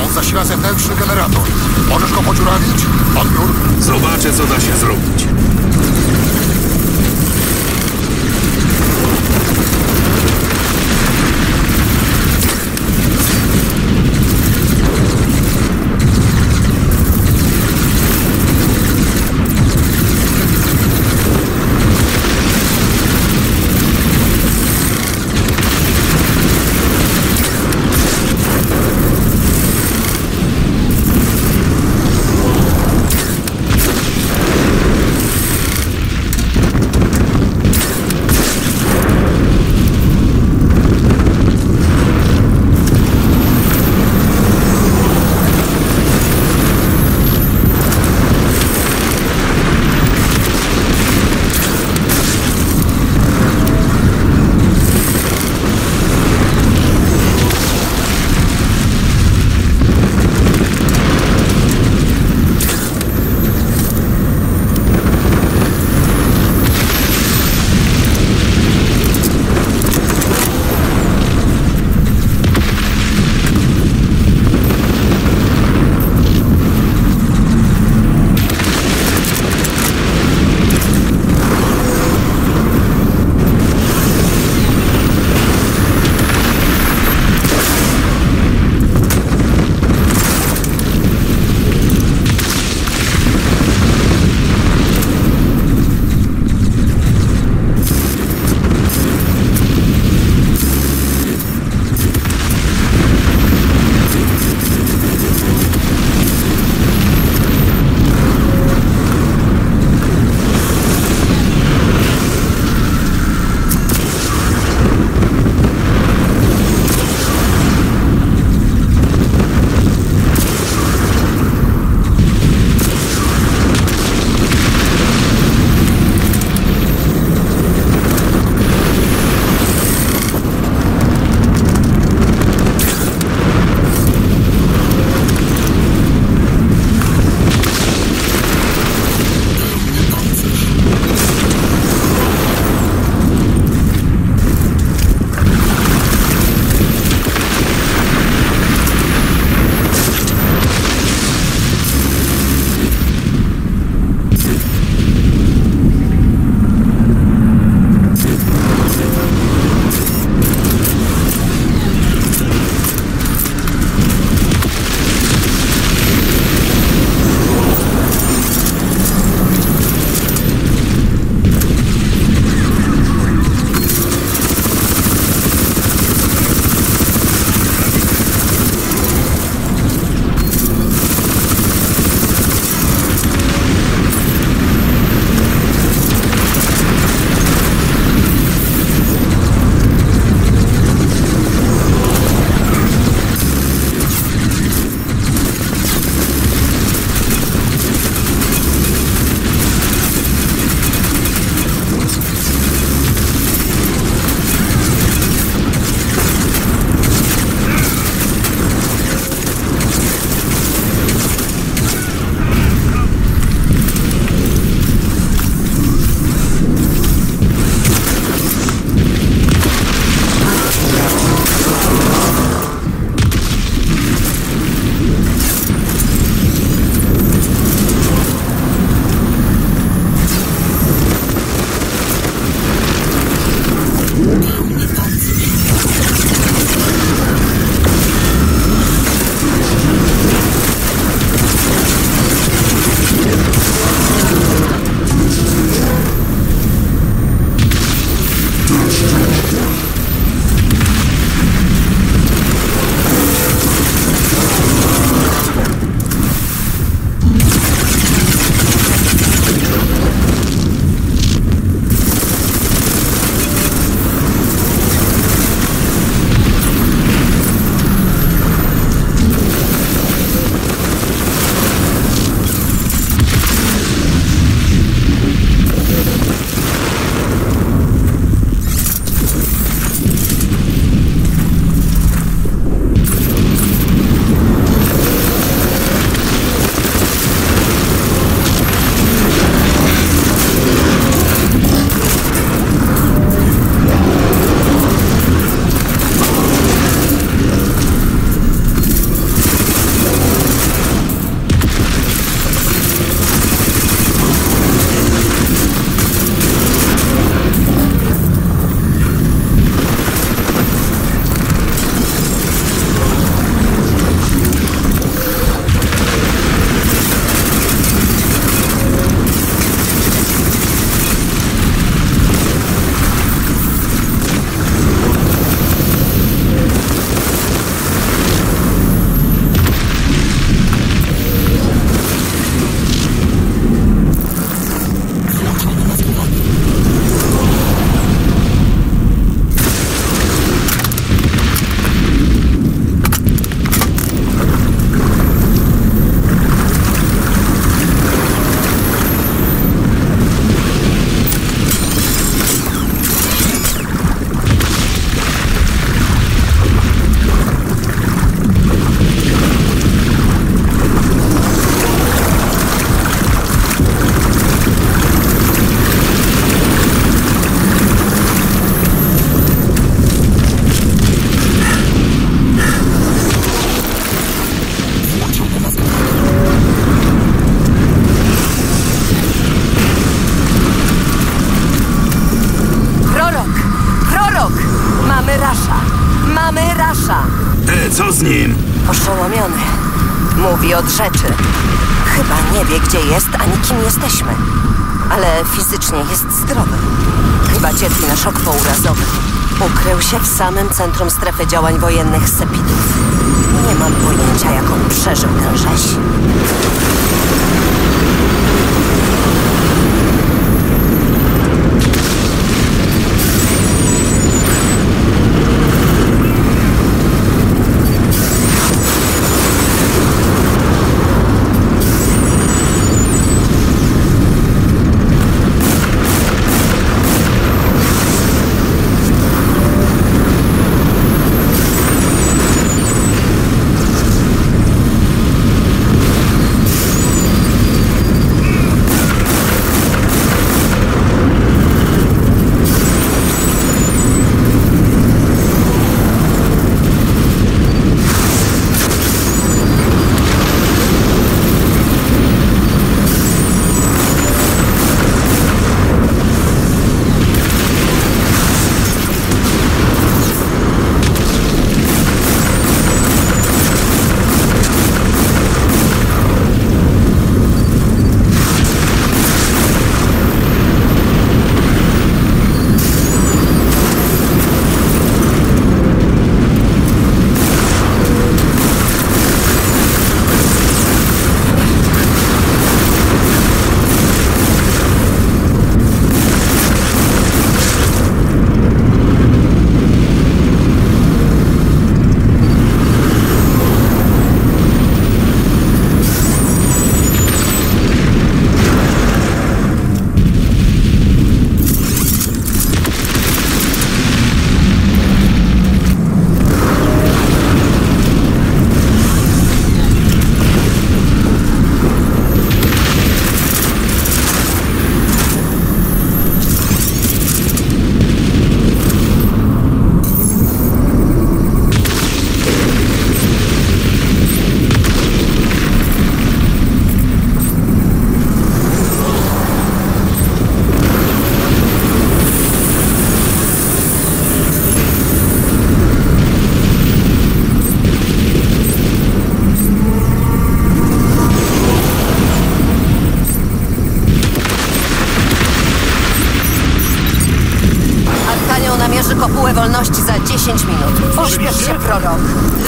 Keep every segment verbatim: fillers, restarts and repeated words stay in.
prąd zasila zewnętrzny generator. Możesz go podziurawić? Odbiór. Zobaczę, co da się zrobić. oszołomiony. Mówi od rzeczy. Chyba nie wie, gdzie jest, ani kim jesteśmy. Ale fizycznie jest zdrowy. Chyba cierpi na szok pourazowy. Ukrył się w samym centrum strefy działań wojennych Sepidów. Nie mam pojęcia, jak on przeżył tę rzeź. Namierzy kopułę wolności za dziesięć minut. Pośpiesz się, prorok.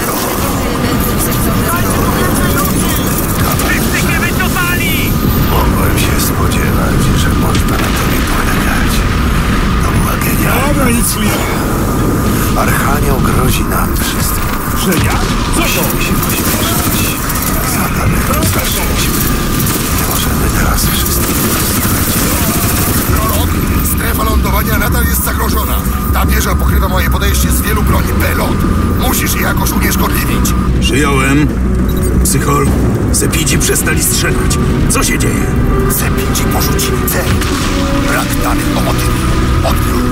Wszyscy się wycofali! Mogłem się spodziewać, że można na tobie polegać. To była genialna. Dobra, nic mi. Archanioł grozi nam wszystkim. Że ja? Co to? Musimy się pośpieszyć. Za daleko zaszliśmy. Nie możemy teraz wszystkich rozjechać. Prorok, strefa lądowania nadal jest zagrożona. Ta wieża pokrywa moje podejście z wielu broni Belot. Musisz je jakoś unieszkodliwić. Przyjąłem. Psychol, Sepidzi przestali strzelać. Co się dzieje? Sepidzi porzucili cel. Brak danych o motywie. Odbiór.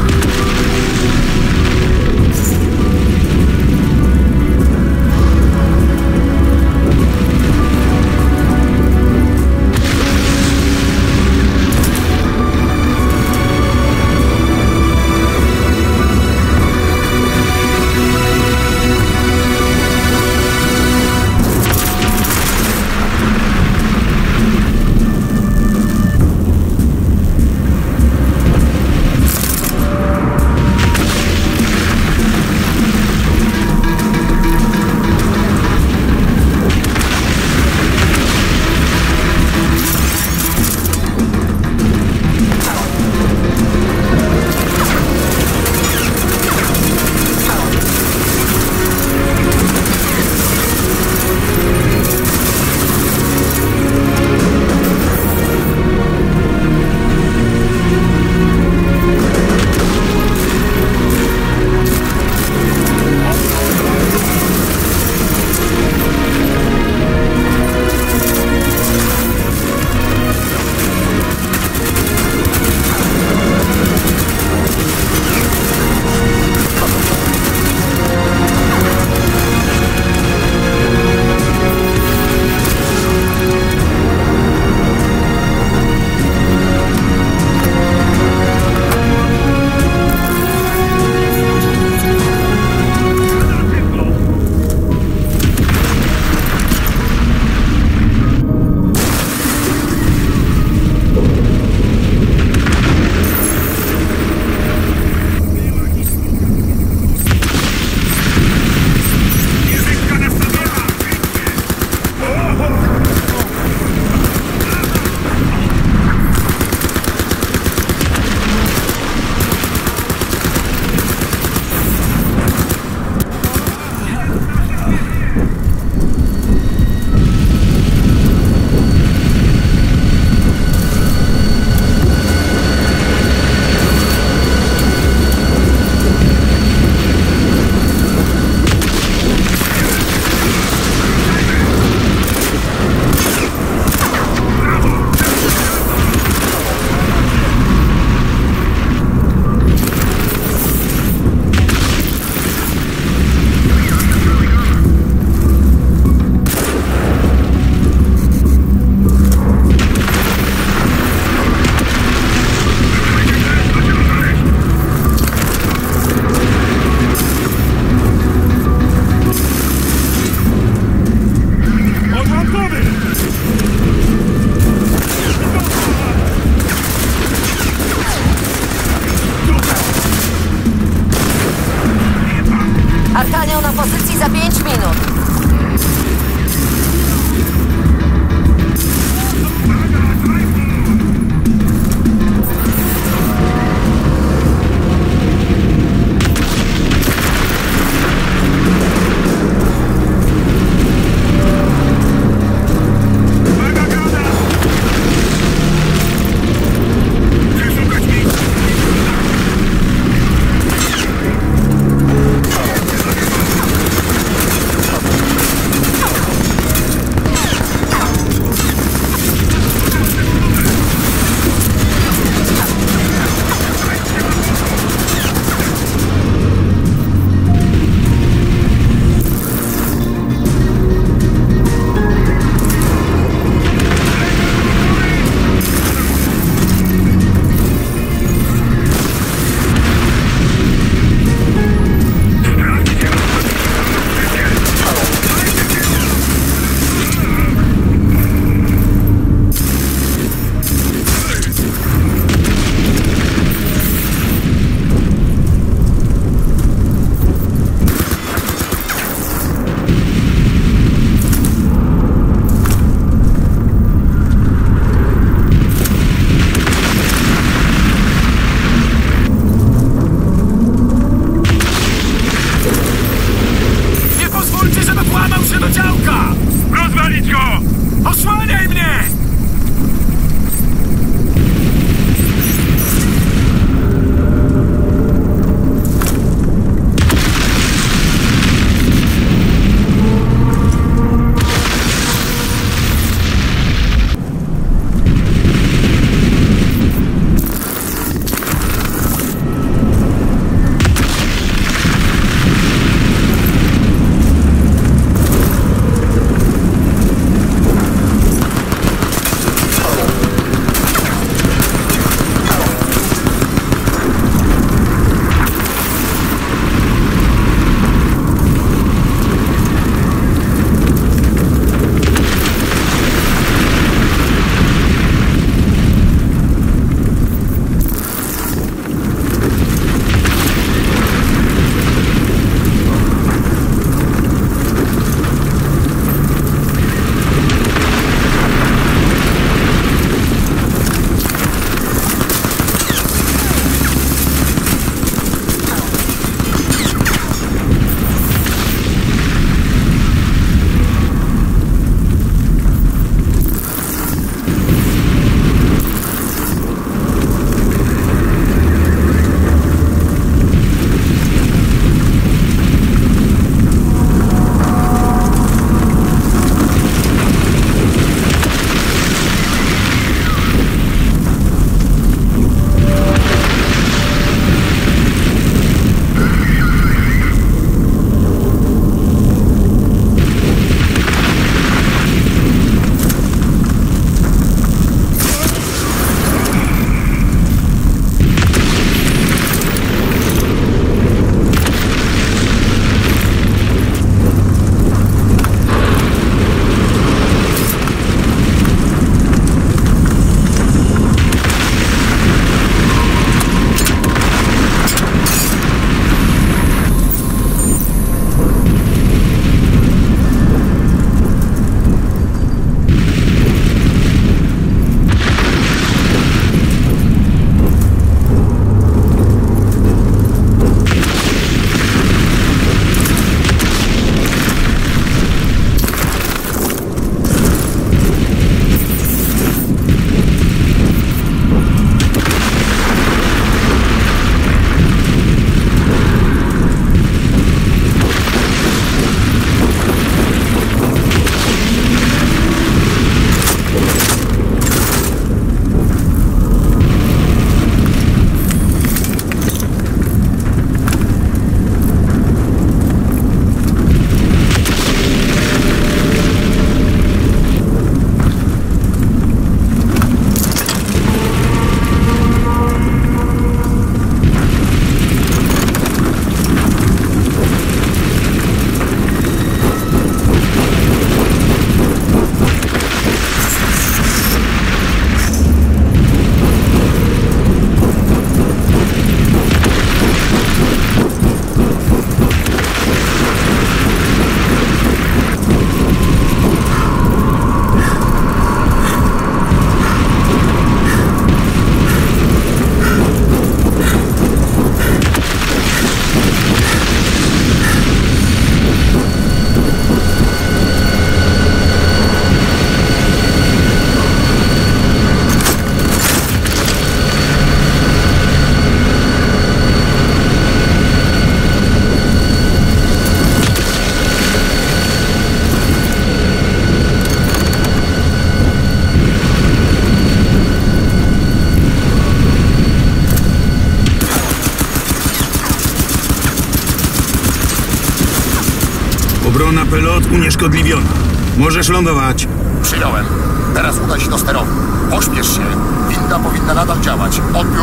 Pelot unieszkodliwiona. Możesz lądować. Przyjąłem. Teraz udaj się do sterowni. Pośpiesz się. Winda powinna nadal działać. Odbiór.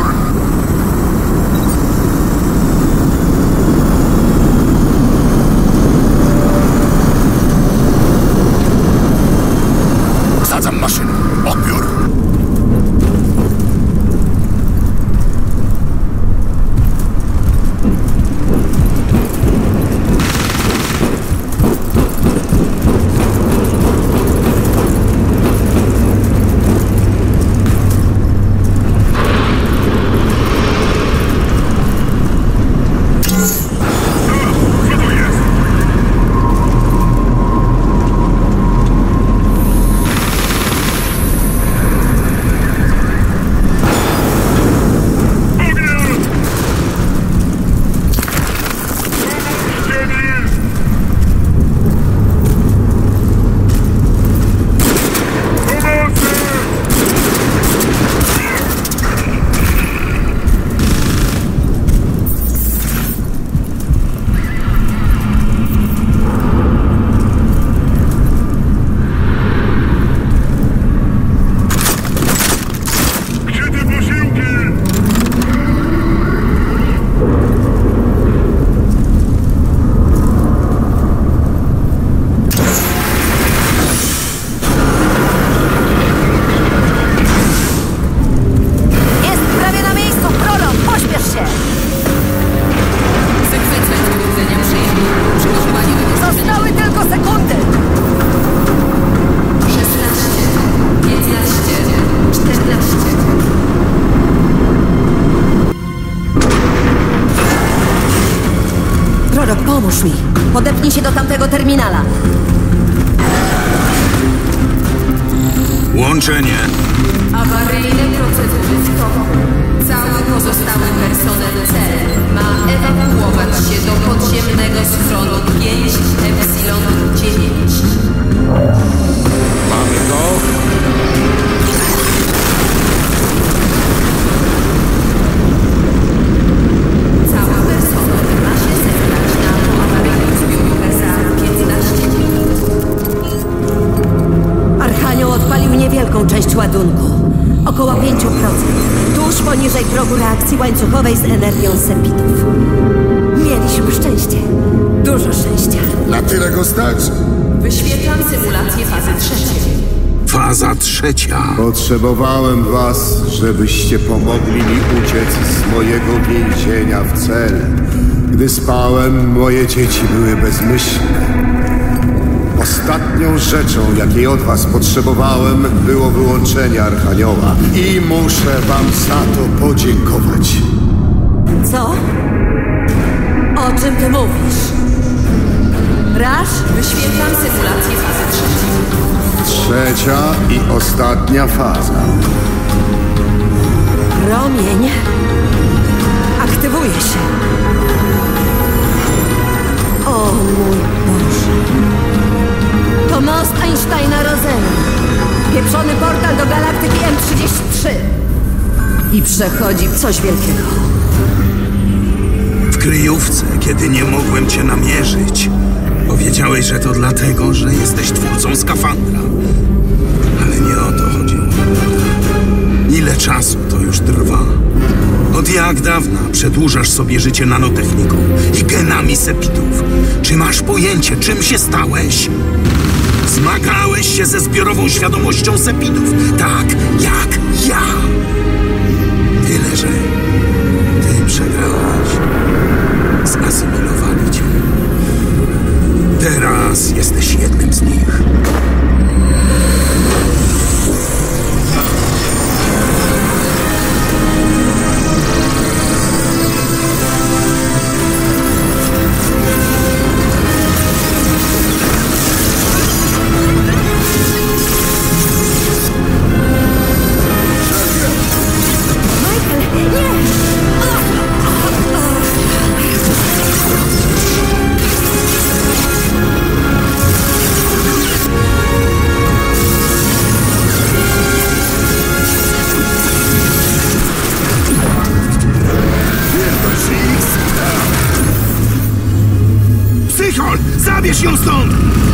Wsadzam maszynę. Odbiór. Pomóż mi. Podepnij się do tamtego terminala. Łączenie. Awaryjne procedury w toku. Cały pozostały personel cel ma ewakuować się do podziemnego schronu pięć Epsilon dziewięć. Mamy go. Cały personel ma się zebrać na awaryjną zbiórkę za piętnaście minut. Archanioł odpalił niewielką część ładunku. Około pięć procent. Tuż poniżej progu reakcji łańcuchowej z energią sepitów. Mieliśmy szczęście. Dużo szczęścia. Na tyle go stać? Wyświetlam symulację fazy trzeciej. Faza trzecia. Potrzebowałem was, żebyście pomogli mi uciec z mojego więzienia w cel. Gdy spałem, moje dzieci były bezmyślne. Ostatnią rzeczą, jakiej od was potrzebowałem, było wyłączenie Archanioła. I muszę wam za to podziękować. Co? O czym ty mówisz? Rasz? Wyświetlam symulację fazy trzeciej. Trzecia i ostatnia faza. Promień aktywuje się. O mój Boże. To most Einsteina-Rosena. Pieprzony portal do galaktyki M trzydzieści trzy. I przechodzi coś wielkiego. W kryjówce, kiedy nie mogłem cię namierzyć, powiedziałeś, że to dlatego, że jesteś twórcą skafandra. Ale nie o to chodziło. Ile czasu to już trwa? Od jak dawna przedłużasz sobie życie nanotechniką i genami sepitów? Czy masz pojęcie, czym się stałeś? Zmagałeś się ze zbiorową świadomością sepitów, tak jak ja. Tyle, że ty przegrałeś. Zasymilowali cię. Teraz jesteś jednym z nich. Psychol! Zabierz ją stąd!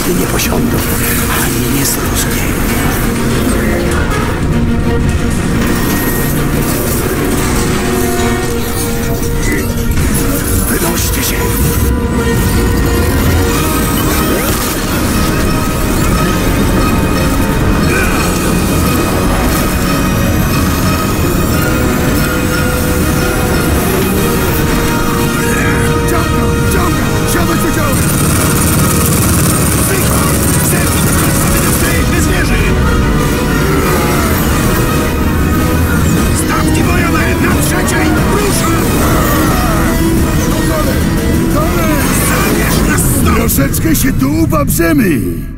nigdy nie posiądą, ani nie zrozumieją. Wynoście się! Troszeczkę się tu ubabrzemy.